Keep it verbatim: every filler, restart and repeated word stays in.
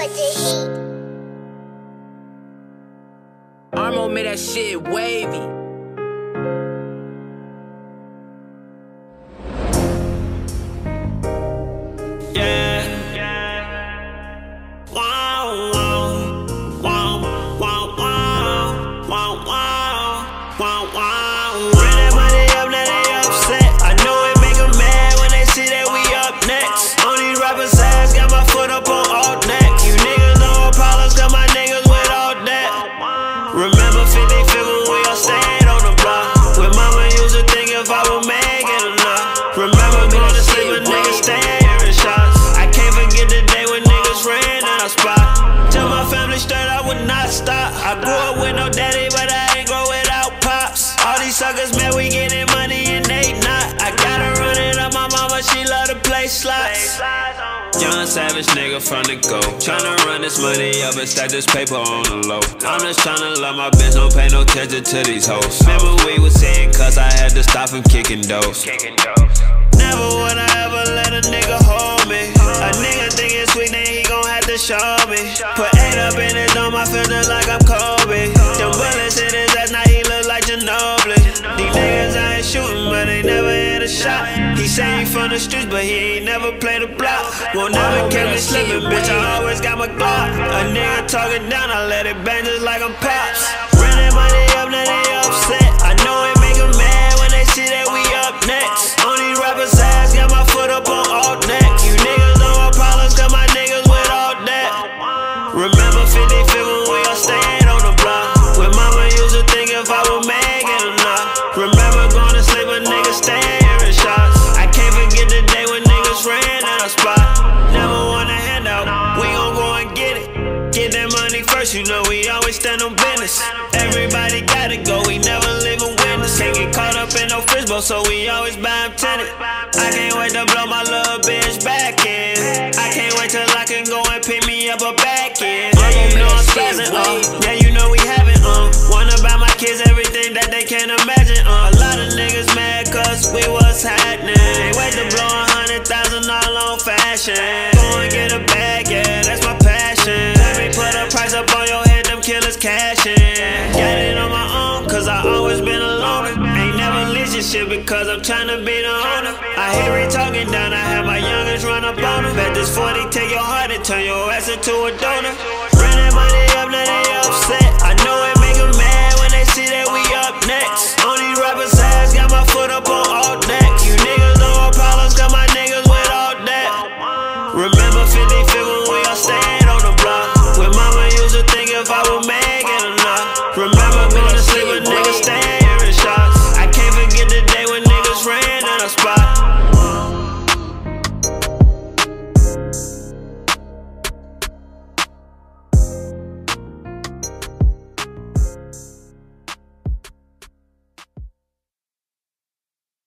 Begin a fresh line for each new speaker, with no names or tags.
with the heat.
Armo made that shit wavy.
I grew up with no daddy, but I ain't grow without pops. All these suckers, man, we getting money and they not. I gotta run it up, my mama, she love to play slots. Young savage nigga from the go, tryna run this money up and stack this paper on the low. I'm just tryna love my bitch, don't pay no attention to these hoes. Remember we was saying cause I had to stop from kicking doors. Never would I ever let a nigga hold me. A nigga think it's sweet, then he gon' have to show me. Put eight up in his dome, I feel just like I'm Kobe. Them bullets hit his ass, now he look like Ginobili. These niggas I ain't shooting, but they never hit a shot. He say he from the streets, but he ain't never played a block. Won't never catch me slipping, bitch, I always got my Glock. A nigga talking down, I let it bang just like I'm Pops. Running money up, now they upset. I know it make them mad when they see that we up next. On these rappers' ass, got my foot up on all next. You niggas don't want problems, cause my niggas with all that. Remember fifty-fifth when we all stayed on the block. When mama used to think if I was making enough. Remember going to sleep with niggas staying hearing shots. I can't forget the day when niggas ran out of spot. Never want a handout, we gon' go and get it. Get that money first, you know we always stand on business. Everybody gotta go, we never leave a witness. Can't get caught up in no fishbowl, so we always buy them tenant. I can't wait to blow my little bitch back in. I can't wait till I can go and pick me up a back in. Yeah, you know I'm spazzing, uh. Yeah, you know we having, uh. Wanna buy my kids everything that they can't imagine, uh. A lot of niggas mad cause we was happening. Can't wait to blow a hundred thousand all on fashion. Go and get a bag, yeah, that's my passion. Let me put a price up on your head, them killers cashing. Got it on my own, cause I always been a loner. Ain't never leasing shit because I'm tryna be the owner. I hear he talking down, I have my youngest run up on him. Bet this forty take your heart and turn your ass into a donor. Run that money up, now they upset. I know it make them mad when they see that we up next. On these rappers' ass, got my foot up on all next. You niggas don't want problems, cause my niggas with all that. Remember fifty-fifth when we all stayed on the block. When mama used to think if I was making enough. Remember going to sleep with niggas staying